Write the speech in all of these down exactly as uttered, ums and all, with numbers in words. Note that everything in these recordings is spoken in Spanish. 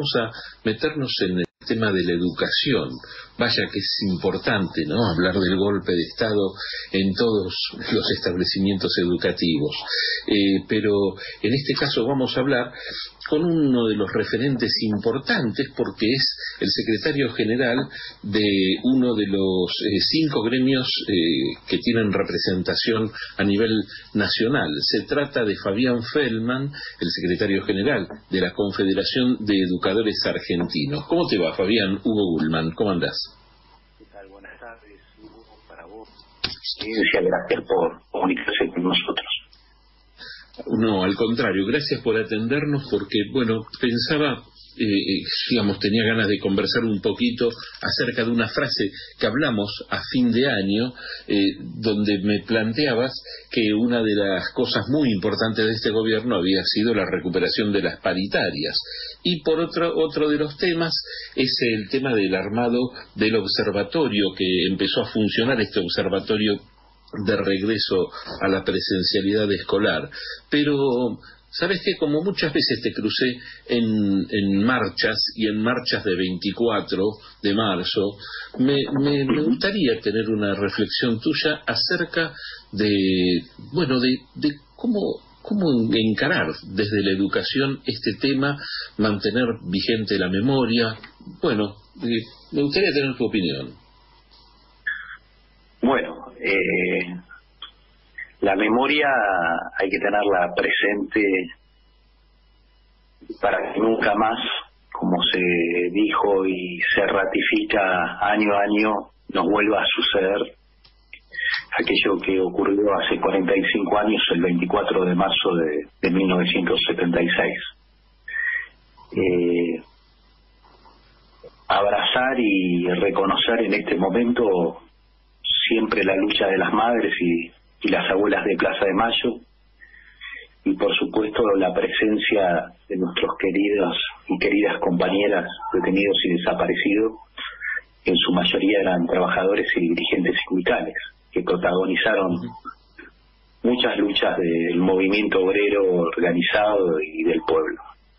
vamos a meternos en el tema de la educación. Vaya que es importante, ¿no?, hablar del golpe de Estado en todos los establecimientos educativos. Eh, pero en este caso vamos a hablar con uno de los referentes importantes, porque es el secretario general de uno de los eh, cinco gremios eh, que tienen representación a nivel nacional. Se trata de Fabián Feldman, el secretario general de la Confederación de Educadores Argentinos. ¿Cómo te va, Fabián? Hugo Gulman, ¿cómo andás? ¿Qué tal? Buenas tardes, Hugo, para vos. Sí, gracias por comunicarse con nosotros. No, al contrario, gracias por atendernos, porque, bueno, pensaba, eh, digamos, tenía ganas de conversar un poquito acerca de una frase que hablamos a fin de año, eh, donde me planteabas que una de las cosas muy importantes de este gobierno había sido la recuperación de las paritarias. Y por otro, otro de los temas es el tema del armado del observatorio, que empezó a funcionar, este observatorio de regreso a la presencialidad escolar. Pero, ¿sabes qué? Como muchas veces te crucé en, en marchas, y en marchas de veinticuatro de marzo, me, me, me gustaría tener una reflexión tuya acerca de, bueno, de, de cómo, cómo encarar desde la educación este tema, mantener vigente la memoria. Bueno, eh, me gustaría tener tu opinión. Bueno, eh, la memoria hay que tenerla presente para que nunca más, como se dijo y se ratifica año a año, nos vuelva a suceder aquello que ocurrió hace cuarenta y cinco años, el veinticuatro de marzo de, de mil novecientos setenta y seis. Eh, abrazar y reconocer en este momento siempre la lucha de las madres y, y las abuelas de Plaza de Mayo, y por supuesto la presencia de nuestros queridos y queridas compañeras detenidos y desaparecidos, que en su mayoría eran trabajadores y dirigentes sindicales, que protagonizaron muchas luchas del movimiento obrero organizado y del pueblo.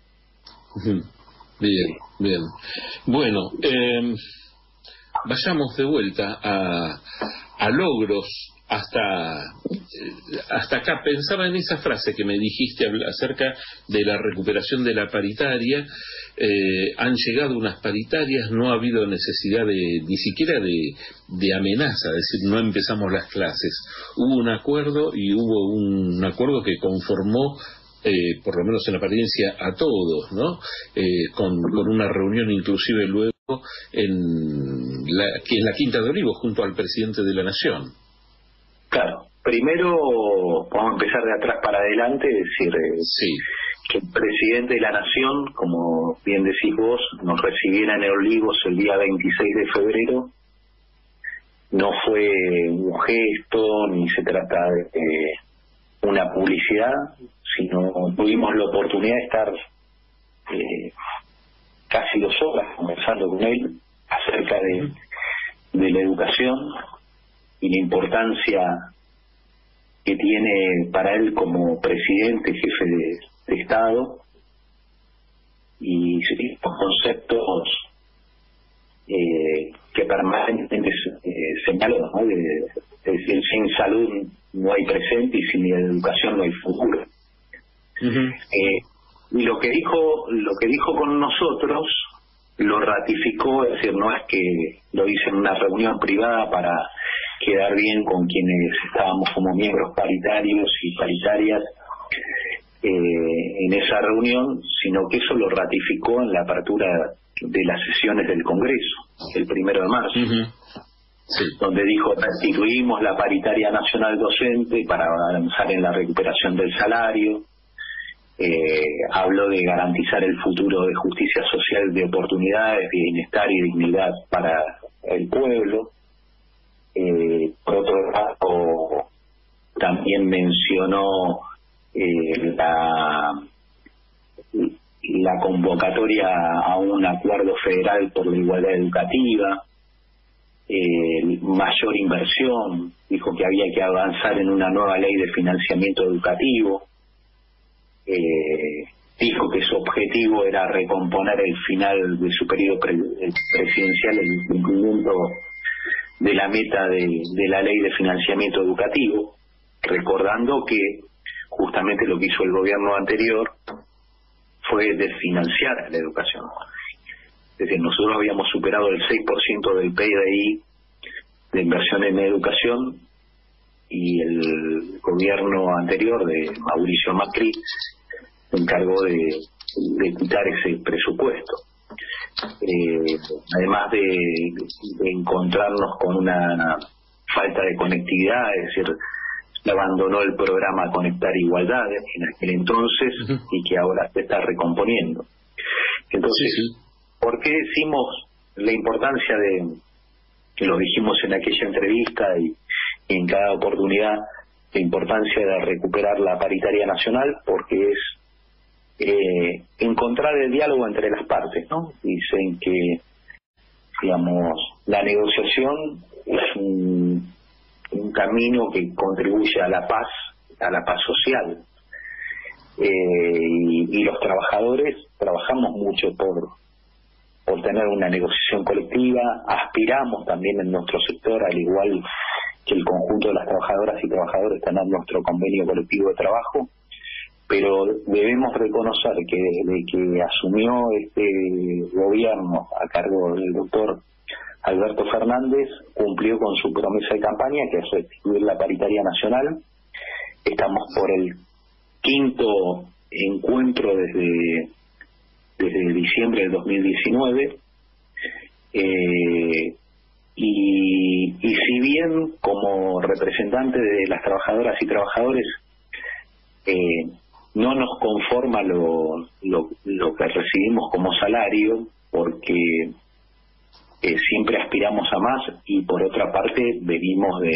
Bien, bien. Bueno, eh... vayamos de vuelta a, a logros hasta hasta acá. Pensaba en esa frase que me dijiste acerca de la recuperación de la paritaria. Eh, han llegado unas paritarias, no ha habido necesidad de ni siquiera de, de amenaza, es decir, no empezamos las clases. Hubo un acuerdo y hubo un acuerdo que conformó, eh, por lo menos en apariencia, a todos, ¿no? Eh, con, con una reunión inclusive luego en la, en la Quinta de Olivos junto al presidente de la Nación. Claro, primero vamos a empezar de atrás para adelante, es decir, eh, sí. que el presidente de la Nación, como bien decís vos, nos recibiera en Olivos el día veintiséis de febrero, no fue un gesto, ni se trata de eh, una publicidad, sino tuvimos la oportunidad de estar eh, casi dos horas conversando con él acerca de, de la educación y la importancia que tiene para él como presidente, jefe de, de Estado, y los conceptos eh, que permanentemente eh, señaló, ¿no? de, de decir, sin salud no hay presente y sin educación no hay futuro. Uh-huh. eh, Y lo que dijo, lo que dijo con nosotros lo ratificó, es decir, no es que lo hice en una reunión privada para quedar bien con quienes estábamos como miembros paritarios y paritarias eh, en esa reunión, sino que eso lo ratificó en la apertura de las sesiones del Congreso, el primero de marzo. Uh-huh. Sí. Donde dijo, restituimos la paritaria nacional docente para avanzar en la recuperación del salario. Eh, habló de garantizar el futuro de justicia social, de oportunidades, de bienestar y dignidad para el pueblo. Eh, por otro lado, también mencionó eh, la, la convocatoria a un acuerdo federal por la igualdad educativa, eh, mayor inversión, dijo que había que avanzar en una nueva ley de financiamiento educativo. Eh, dijo que su objetivo era recomponer el final de su periodo pre presidencial, el cumplimiento de la meta de, de la ley de financiamiento educativo, recordando que justamente lo que hizo el gobierno anterior fue desfinanciar a la educación. Es decir, nosotros habíamos superado el seis por ciento del P D I de inversión en educación y el gobierno anterior de Mauricio Macri se encargó de, de quitar ese presupuesto. Eh, además de, de encontrarnos con una falta de conectividad, es decir, se abandonó el programa Conectar Igualdad en aquel entonces uh-huh. y que ahora se está recomponiendo. Entonces, sí, sí. ¿por qué decimos la importancia de, que lo dijimos en aquella entrevista y, y en cada oportunidad, la importancia de recuperar la paritaria nacional? Porque es eh, encontrar el diálogo entre las partes, ¿no? Dicen que, digamos, la negociación es un, un camino que contribuye a la paz, a la paz social. Eh, y, y los trabajadores trabajamos mucho por por tener una negociación colectiva, aspiramos también en nuestro sector, al igual que el conjunto de las trabajadoras y trabajadores, tener nuestro convenio colectivo de trabajo, pero debemos reconocer que desde que asumió este gobierno a cargo del doctor Alberto Fernández, cumplió con su promesa de campaña, que es restituir la paritaria nacional. Estamos por el quinto encuentro desde desde diciembre del dos mil diecinueve, eh, y, y si bien como representante de las trabajadoras y trabajadores eh, no nos conforma lo, lo, lo que recibimos como salario, porque eh, siempre aspiramos a más, y por otra parte venimos de,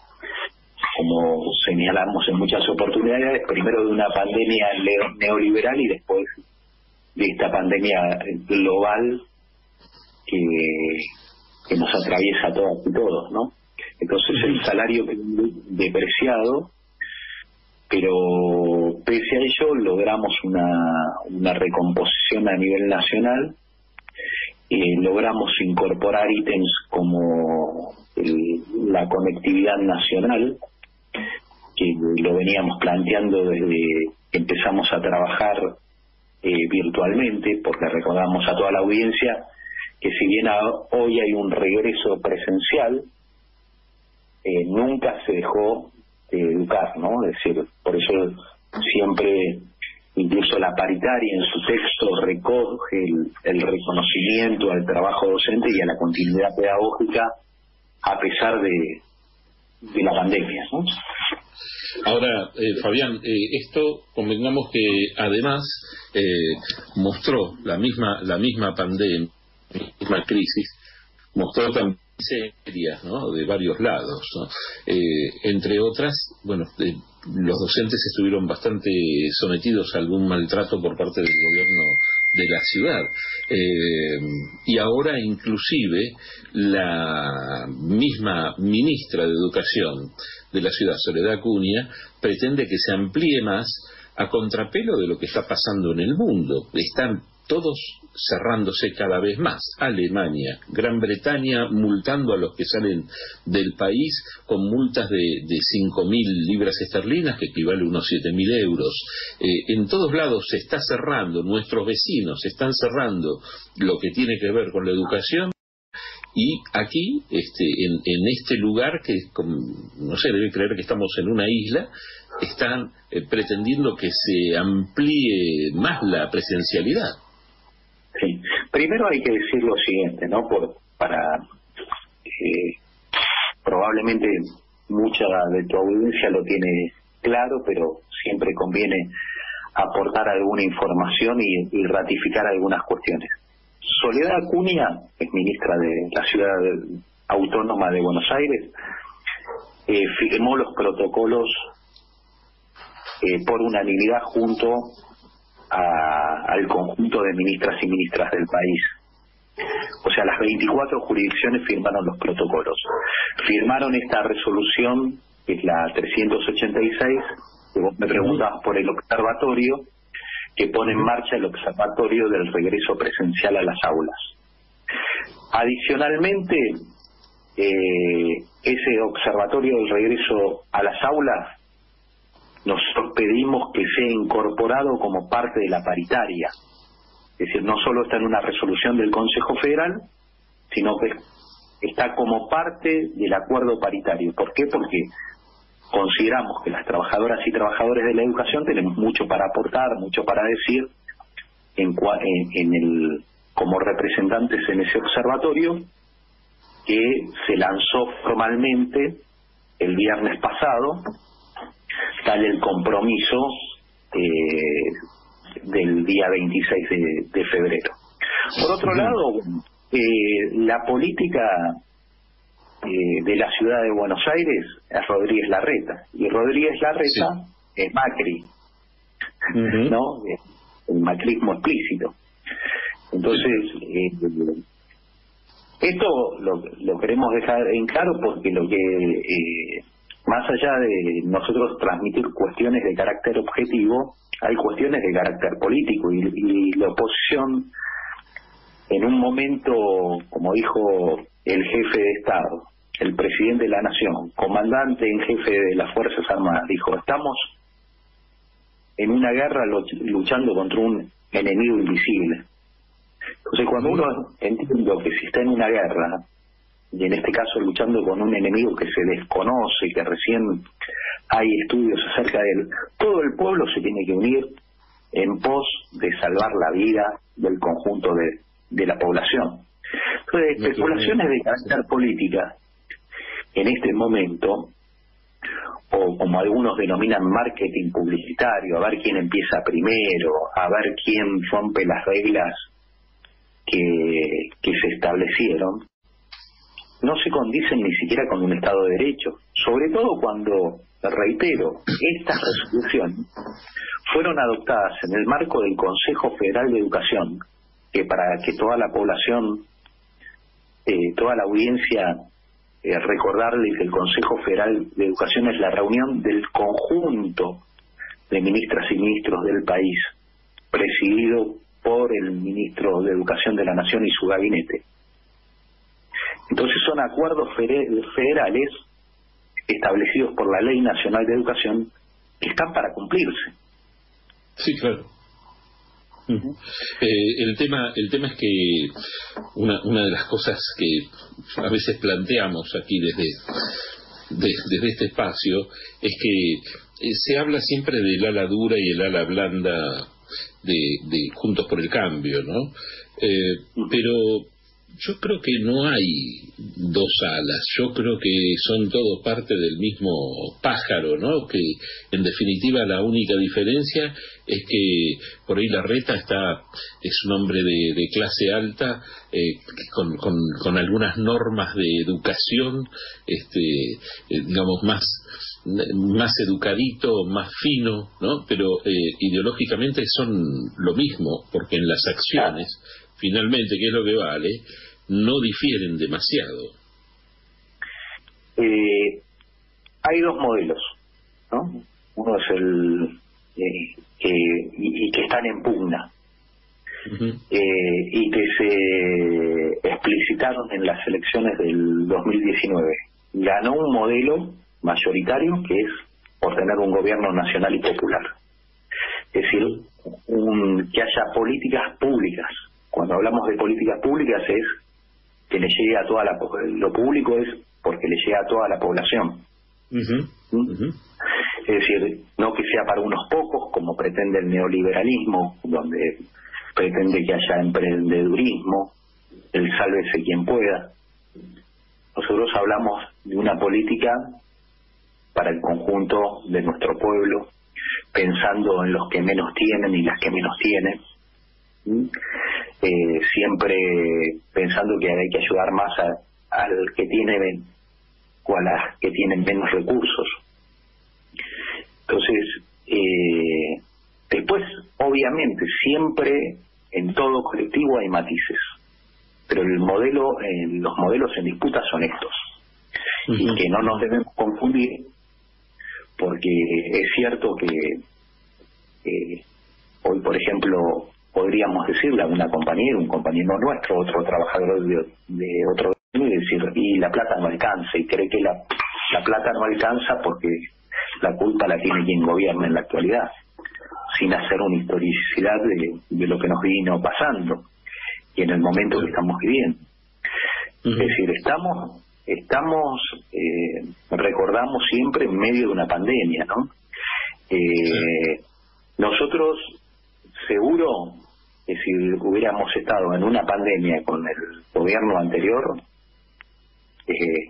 como señalamos en muchas oportunidades, primero de una pandemia neoliberal y después de esta pandemia global que, que nos atraviesa a todas y todos, ¿no? Entonces el salario depreciado, pero pese a ello logramos una, una recomposición a nivel nacional, eh, logramos incorporar ítems como el, la conectividad nacional, que lo veníamos planteando desde que empezamos a trabajar Eh, virtualmente, porque recordamos a toda la audiencia que si bien a, hoy hay un regreso presencial, eh, nunca se dejó de educar, ¿no? Es decir, por eso siempre, incluso la paritaria en su texto recoge el, el reconocimiento al trabajo docente y a la continuidad pedagógica a pesar de, de la pandemia, ¿no? Ahora, eh, Fabián, eh, esto convengamos que además eh, mostró la misma la misma pandemia, la misma crisis, mostró también serias, ¿no?, de varios lados, ¿no? Eh, entre otras, bueno, eh, los docentes estuvieron bastante sometidos a algún maltrato por parte del gobierno de la ciudad, eh, y ahora inclusive la misma ministra de Educación de la ciudad, Soledad Acuña, pretende que se amplíe más a contrapelo de lo que está pasando en el mundo. Están todos cerrándose cada vez más. Alemania, Gran Bretaña multando a los que salen del país con multas de, de cinco mil libras esterlinas, que equivale a unos siete mil euros. Eh, en todos lados se está cerrando, nuestros vecinos están cerrando lo que tiene que ver con la educación. Y aquí, este, en, en este lugar, que no sé, debe creer que estamos en una isla, están eh, pretendiendo que se amplíe más la presencialidad. Sí, primero hay que decir lo siguiente, ¿no? Por, para eh, probablemente mucha de tu audiencia lo tiene claro, pero siempre conviene aportar alguna información y, y ratificar algunas cuestiones. Soledad Acuña es ministra de la Ciudad Autónoma de Buenos Aires, eh, firmó los protocolos eh, por unanimidad junto a, al conjunto de ministras y ministras del país. O sea, las veinticuatro jurisdicciones firmaron los protocolos. Firmaron esta resolución, que es la trescientos ochenta y seis, que vos me preguntabas por el observatorio, que pone en marcha el Observatorio del Regreso Presencial a las Aulas. Adicionalmente, eh, ese Observatorio del Regreso a las Aulas, nosotros pedimos que sea incorporado como parte de la paritaria. Es decir, no solo está en una resolución del Consejo Federal, sino que está como parte del acuerdo paritario. ¿Por qué? Porque consideramos que las trabajadoras y trabajadores de la educación tenemos mucho para aportar, mucho para decir en, en, en el como representantes en ese observatorio, que se lanzó formalmente el viernes pasado, tal el compromiso eh, del día veintiséis de, de febrero. Por otro uh-huh. lado, eh, la política eh, de la ciudad de Buenos Aires es Rodríguez Larreta, y Rodríguez Larreta sí. es Macri, uh-huh. ¿no? El macrismo explícito. Entonces, eh, esto lo, lo queremos dejar en claro porque lo que, eh, más allá de nosotros transmitir cuestiones de carácter objetivo, hay cuestiones de carácter político, y, y la oposición, en un momento, como dijo el jefe de Estado, el presidente de la Nación, comandante en jefe de las Fuerzas Armadas, dijo, estamos en una guerra luchando contra un enemigo invisible. Entonces, cuando uno entiende que si está en una guerra, y en este caso luchando con un enemigo que se desconoce, que recién hay estudios acerca de él, todo el pueblo se tiene que unir en pos de salvar la vida del conjunto de, de la población. Entonces, especulaciones de carácter política, en este momento, o como algunos denominan marketing publicitario, a ver quién empieza primero, a ver quién rompe las reglas que, que se establecieron, no se condicen ni siquiera con un Estado de Derecho, sobre todo cuando, reitero, estas resoluciones fueron adoptadas en el marco del Consejo Federal de Educación, que para que toda la población, eh, toda la audiencia, eh, recordarle que el Consejo Federal de Educación es la reunión del conjunto de ministras y ministros del país, presidido por el ministro de Educación de la Nación y su gabinete. Entonces son acuerdos federales establecidos por la Ley Nacional de Educación que están para cumplirse. Sí, claro. Uh-huh. Eh, el tema el tema es que una una de las cosas que a veces planteamos aquí desde de, desde este espacio es que eh, se habla siempre del ala dura y el ala blanda de, de Juntos por el Cambio, ¿no? Eh, uh-huh. Pero yo creo que no hay dos alas, yo creo que son todo parte del mismo pájaro, ¿no? Que en definitiva la única diferencia es que por ahí Larreta está, es un hombre de, de clase alta, eh, con, con, con algunas normas de educación, este, eh, digamos, más más educadito, más fino, ¿no? Pero eh, ideológicamente son lo mismo, porque en las acciones, finalmente, que es lo que vale, no difieren demasiado. Eh, hay dos modelos, ¿no? Uno es el eh, que y, y que están en pugna, uh-huh. eh, y que se explicitaron en las elecciones del dos mil diecinueve. Ganó un modelo mayoritario que es por tener un gobierno nacional y popular, es decir, un, que haya políticas públicas. Cuando hablamos de políticas públicas es que le llegue a toda la, lo público es porque le llega a toda la población. Uh-huh. ¿Mm? Uh-huh. Es decir, no que sea para unos pocos, como pretende el neoliberalismo, donde pretende que haya emprendedurismo, el sálvese quien pueda. Nosotros hablamos de una política para el conjunto de nuestro pueblo, pensando en los que menos tienen y las que menos tienen. ¿Mm? Eh, siempre pensando que hay que ayudar más a, al que tiene o a las que tienen menos recursos. Entonces, eh, después, obviamente, siempre en todo colectivo hay matices, pero el modelo, eh, los modelos en disputa son estos, uh-huh. y que no nos debemos confundir, porque es cierto que eh, Hoy, por ejemplo, podríamos decirle a una compañera, un compañero nuestro, otro trabajador de, de otro gremio, y decir, y la plata no alcanza, y cree que la, la plata no alcanza porque la culpa la tiene quien gobierna en la actualidad, sin hacer una historicidad de, de lo que nos vino pasando y en el momento que estamos viviendo. Uh-huh. Es decir, estamos, estamos eh, recordamos siempre en medio de una pandemia, ¿no? Eh, sí. Nosotros, seguro, que si hubiéramos estado en una pandemia con el gobierno anterior, eh,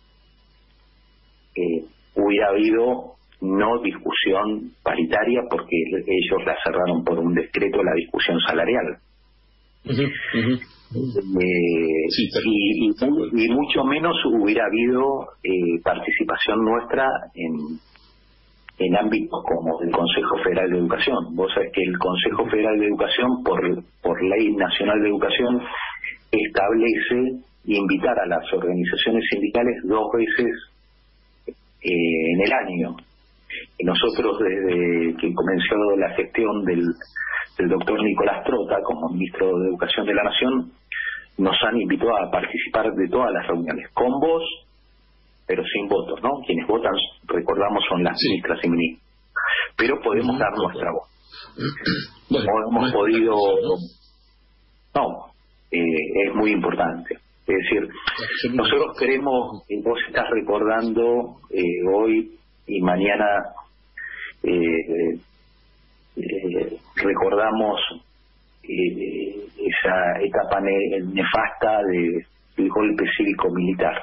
eh, hubiera habido no discusión paritaria, porque ellos la cerraron por un decreto, la discusión salarial. Uh-huh, uh-huh. Eh, sí, y, y, y mucho menos hubiera habido eh, participación nuestra en, en ámbitos como el Consejo Federal de Educación. Vos sabés que el Consejo Federal de Educación, por, por Ley Nacional de Educación, establece invitar a las organizaciones sindicales dos veces eh, en el año. Y nosotros, desde que comenzó la gestión del, del doctor Nicolás Trota como ministro de Educación de la Nación, nos han invitado a participar de todas las reuniones, con voz, pero sin votos, ¿no? Quienes votan, recordamos, son las sí. ministras y ministros. Pero podemos dar nuestra voz. Bueno, no hemos no podido... No, eh, es muy importante. Es decir, nosotros queremos, vos estás recordando eh, hoy y mañana eh, eh, recordamos eh, esa etapa ne- nefasta de, del golpe cívico-militar,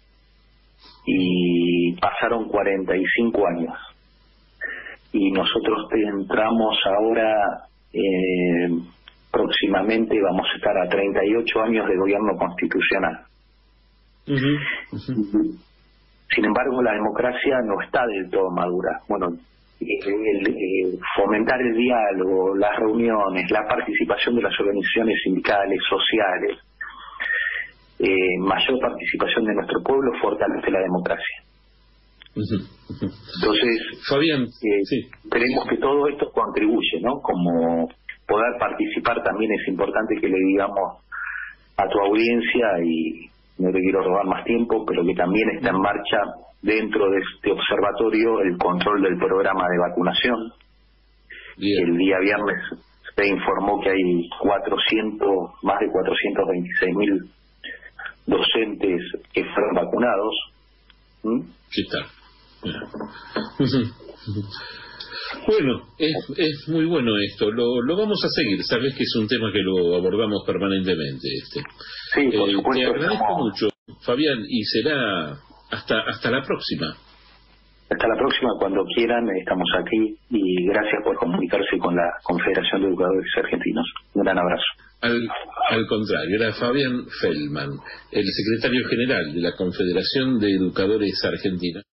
y pasaron cuarenta y cinco años y nosotros entramos ahora eh, próximamente vamos a estar a treinta y ocho años de gobierno constitucional. Uh-huh. Uh-huh. Sin embargo, la democracia no está del todo madura. Bueno, el, el, fomentar el diálogo, las reuniones, la participación de las organizaciones sindicales, sociales, eh, mayor participación de nuestro pueblo fortalece la democracia. Uh-huh. Uh-huh. Entonces, Fabián, eh, sí. creemos que todo esto contribuye, ¿no? Como poder participar también es importante que le digamos a tu audiencia, y no te quiero robar más tiempo, pero que también está en marcha dentro de este observatorio el control del programa de vacunación. Bien. El día viernes se informó que hay cuatrocientos, más de cuatrocientos veintiséis mil docentes que fueron vacunados. ¿Mm? Sí, está. Bueno, es, es muy bueno esto, lo, lo vamos a seguir, sabes que es un tema que lo abordamos permanentemente. Este. Sí, por eh, supuesto. Te agradezco como... mucho, Fabián, y será hasta hasta la próxima. Hasta la próxima, cuando quieran, estamos aquí, y gracias por comunicarse con la Confederación de Educadores Argentinos. Un gran abrazo. Al, al contrario, era Fabián Feldman, el secretario general de la Confederación de Educadores Argentinos.